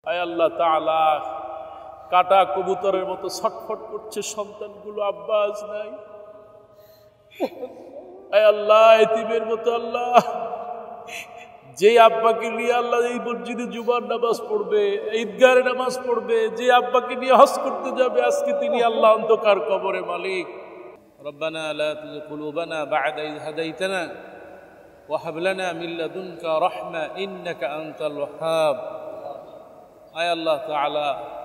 আয় আল্লাহ তাআলা, কাটা কবুতরের মতো ছটফট করছে সন্তানগুলো, আব্বাস নাই। আয় আল্লাহ, এতিমের মতো আল্লাহ, যে আব্বাকে নিয়ে আল্লাহ এই মসজিদে জুমার নামাজ পড়বে, ঈদগাহে নামাজ পড়বে, যে আব্বাকে নিয়ে হজ করতে যাবে, আজকে তিনি আল্লাহ অন্ধকার কবরে মালিক। রব্বানা লা তুযিগ কুলুবানা বা'দা ইয হাদাইতানা ওয়া হাব লানা মিন লাদুনকা রাহমা ইন্নাকা আনতাল ওয়াহ্হাব। আয় আল্লাহ তাআলা,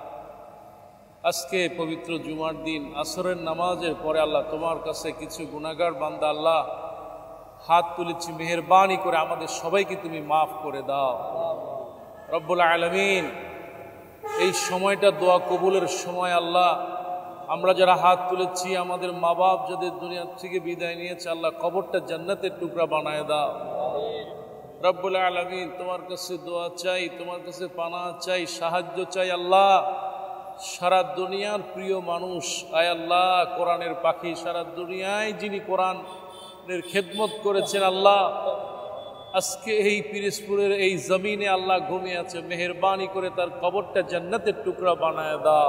আজকে পবিত্র জুমার দিন আসরের নামাজের পরে আল্লাহ তোমার কাছে কিছু গুনাহগার বান্দা আল্লাহ হাত তুলেছি, মেহেরবানি করে আমাদের সবাইকে তুমি মাফ করে দাও রব্বুল আলামিন। এই সময়টা দোয়া কবুলের সময় আল্লাহ, আমরা যারা হাত তুলেছি, আমাদের মা বাপ যাদের দুনিয়া থেকে বিদায় নিয়েছে আল্লাহ, কবরটা জান্নাতের টুকরা বানায় দাও রব্বুল আলামিন। তোমার কাছে দোয়া চাই, তোমার কাছে পানা চাই, সাহায্য চাই আল্লাহ। সারা দুনিয়ার প্রিয় মানুষ, আয় আল্লাহ কোরআনের পাখি, সারা দুনিয়ায় যিনি কোরআনের খেদমত করেছেন আল্লাহ, আজকে এই পিরোজপুরের এই জমিনে আল্লাহ ঘুমিয়ে আছে, মেহেরবানি করে তার কবরটা জান্নাতের টুকরা বানায় দাও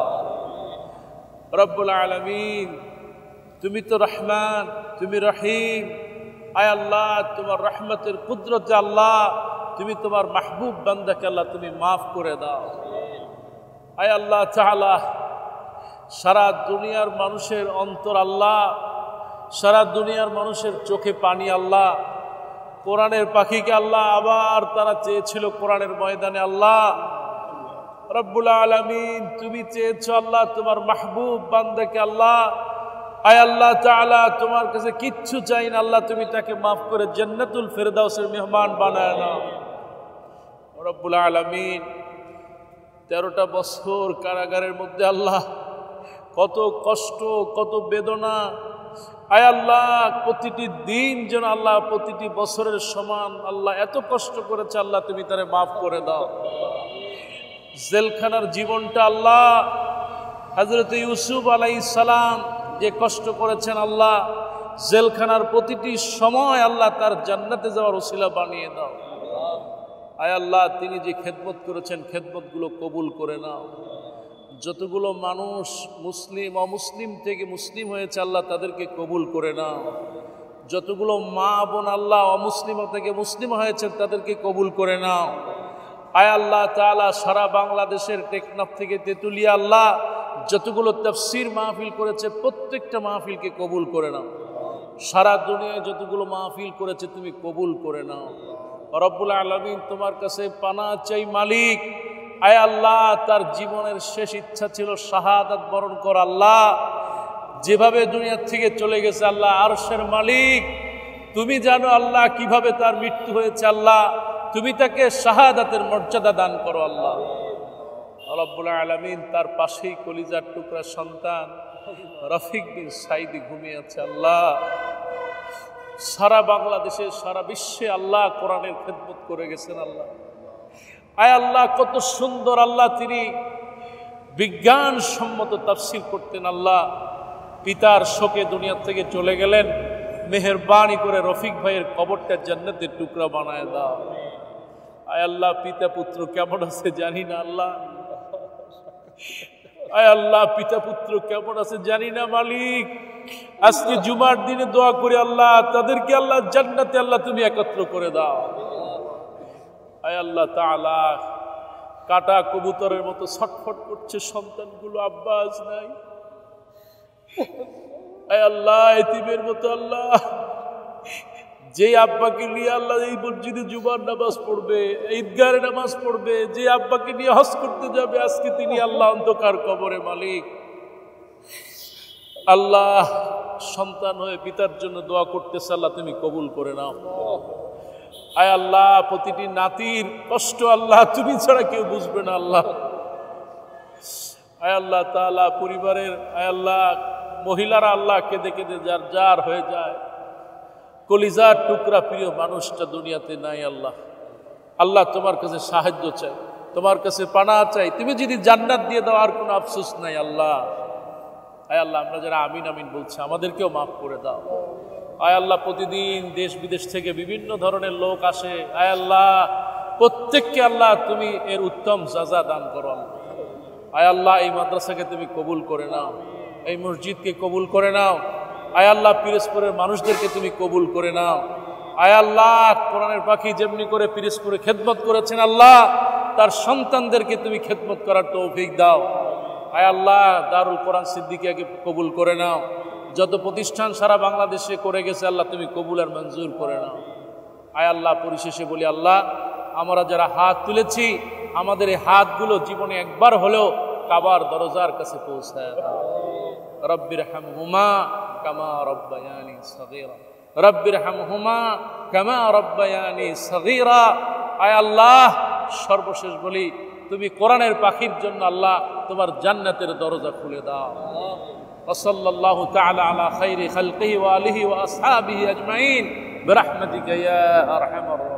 রব্বুল আলামিন। তুমি তো রহমান, তুমি রহিম, আয় আল্লাহ তোমার রহমতের কুদরতে আল্লাহ তুমি তোমার মাহবুব বান্দাকে আল্লাহ তুমি মাফ করে দাও। আয় আল্লাহ তাআলা, সারা দুনিয়ার মানুষের অন্তর আল্লাহ, সারা দুনিয়ার মানুষের চোখে পানি আল্লাহ। কোরআনের পাখিকে আল্লাহ আবার তারা চেয়েছিল কোরআনের ময়দানে আল্লাহ রব্বুল আলামিন, তুমি চেয়েছো আল্লাহ তোমার মাহবুব বান্দাকে আল্লাহ, আয় আল্লাহ তাআলা তোমার কাছে কিচ্ছু চাই না আল্লাহ, তুমি তাকে মাফ করে জান্নাতুল ফেরদাউসের মেহমান বানায় নাও রব্বুল আলামিন। 13টা বছর কারাগারের মধ্যে আল্লাহ কত কষ্ট, কত বেদনা, আয় আল্লাহ প্রতিটি দিন যেন আল্লাহ প্রতিটি বছরের সমান আল্লাহ এত কষ্ট করেছে আল্লাহ, তুমি তারে মাফ করে দাও। জেলখানার জীবনটা আল্লাহ, হযরত ইউসুফ আলাইহিস সালাম যে কষ্ট করেছেন আল্লাহ, জেলখানার প্রতিটি সময় আল্লাহ তার জান্নাতে যাওয়ার ওসিলা বানিয়ে দাও। আয় আল্লাহ তিনি যে খেদমত করেছেন খেদমতগুলো কবুল করে নাও। যতগুলো মানুষ মুসলিম অমুসলিম থেকে মুসলিম হয়েছে আল্লাহ তাদেরকে কবুল করে নাও। যতগুলো মা বোন আল্লাহ অমুসলিম থেকে মুসলিম হয়েছে তাদেরকে কবুল করে নাও। আয় আল্লাহ তাআলা সারা বাংলাদেশের টেকনাফ থেকে তেতুলিয়া আল্লাহ যতগুলো তাফসীর মাহফিল করেছে প্রত্যেকটা মাহফিলকে কবুল করে নাও। সারা দুনিয়ায় যতগুলো মাহফিল করেছে তুমি কবুল করে নাও রব্বুল আলামিন। তোমার কাছে পানা চাই মালিক, আয় আল্লাহ তার জীবনের শেষ ইচ্ছা ছিল শাহাদাত বরণ করা আল্লাহ, যেভাবে দুনিয়া থেকে চলে গেছে আল্লাহ আরশের মালিক তুমি জানো আল্লাহ কিভাবে তার মৃত্যু হয়েছে আল্লাহ, তুমি তাকে শাহাদাতের মর্যাদা দান করো আল্লাহ রব্বুল আলামিন। তার পাশেই কলিজার টুকরা সন্তান রফিক বিন সাইদি ঘুমিয়ে আছে আল্লাহ। সারা বাংলাদেশে সারা বিশ্বে আল্লাহ কোরআনের খেদমত করে গেছেন আল্লাহ। আয় আল্লাহ কত সুন্দর আল্লাহ তিনি বিজ্ঞানসম্মত তাফসীর করতেন আল্লাহ। পিতার শোকে দুনিয়া থেকে চলে গেলেন, মেহেরবানি করে রফিক ভাইয়ের কবরটা জান্নাতের টুকরা বানায় দাও। আয় আল্লাহ পিতা পুত্র কেমন আছে জানি না আল্লাহ, আয় আল্লাহ পিতা পুত্র কেমন আছে জানি না মালিক। আজকে জুমার দিনে দোয়া করি আল্লাহ তাদেরকে আল্লাহ জান্নাতে আল্লাহ তুমি একত্র করে দাও। আয় আল্লাহ তাআলা, কাটা কবুতরের মতো ছটফট করছে সন্তানগুলো, আব্বাস নাই। আয় আল্লাহ এতিমের মতো আল্লাহ, যে আব্বাকে নিয়ে আল্লাহ এই মসজিদে জুমার নামাজ পড়বে, ঈদগাহে নামাজ পড়বে, যে আব্বাকে নিয়ে হজ করতে যাবে, আজকে তিনি আল্লাহ অন্ধকার কবরে মালিক। আল্লাহ সন্তান হয়ে পিতার জন্য দোয়া করতেছে আল্লাহ তুমি কবুল করে নাও। আয় আল্লাহ প্রতিটি নাতির কষ্ট আল্লাহ তুমি ছাড়া কেউ বুঝবে না আল্লাহ। আয় আল্লাহ তাআলা পরিবারের আয় আল্লাহ মহিলারা আল্লাহ কেঁদে কেঁদে যার যার হয়ে যায়, কলিজার টুকরা প্রিয় মানুষটা দুনিয়াতে নাই আল্লাহ। আল্লাহ তোমার কাছে সাহায্য চাই, তোমার কাছে পানা চাই, তুমি যদি জান্নাত দিয়ে দাও আর কোনো আফসোস নাই আল্লাহ। আয় আল্লাহ আমরা যারা আমিন আমিন বলছি আমাদেরকেও মাফ করে দাও। আয় আল্লাহ প্রতিদিন দেশ বিদেশ থেকে বিভিন্ন ধরনের লোক আসে, আয় আল্লাহ প্রত্যেককে আল্লাহ তুমি এর উত্তম সাজা দান করো আল্লাহ। আয় আল্লাহ এই মাদ্রাসাকে তুমি কবুল করে নাও, এই মসজিদকে কবুল করে নাও। আয় আল্লাহ পিরোজপুরের মানুষদেরকে তুমি কবুল করে নাও। আয় আল্লাহ কোরআনের পাখি যেমনি করে পিরোজপুরে খেদমত করেছেন আল্লাহ, তার সন্তানদেরকে তুমি খেদমত করার তৌফিক দাও। আয় আল্লাহ দারুল কোরআন সিদ্দিকিয়াকে কবুল করে নাও। যত প্রতিষ্ঠান সারা বাংলাদেশে করে গেছে আল্লাহ তুমি কবুল আর মঞ্জুর করে নাও। আয় আল্লাহ পরিশেষে বলি আল্লাহ, আমরা যারা হাত তুলেছি আমাদের এই হাতগুলো জীবনে একবার হলেও কাবার দরজার কাছে পৌঁছায় দাও। রব্বির হামহুমা কামা রব্বায়ানি সগীরা, রব্বির হামহুমা কামা রব্বায়ানি সগীরা। আয় আল্লাহ সর্বশেষ বলি, তুমি কোরআনের পাখির জন্য আল্লাহ তোমার জান্নাতের দরজা খুলে দাও। ওয়াসাল্লাল্লাহু তাআলা আলা খাইরি খালকিহি ওয়া আলিহি ওয়া আসহাবিহি আজমাইন বিরহমাতিকা ইয়া আরহামার